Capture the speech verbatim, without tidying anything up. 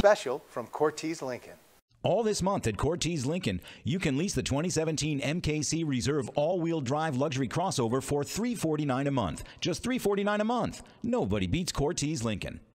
special from Cortese Lincoln. All this month at Cortese Lincoln, you can lease the twenty seventeen M K C Reserve all-wheel drive luxury crossover for three hundred forty-nine dollars a month. Just three hundred forty-nine dollars a month. Nobody beats Cortese Lincoln.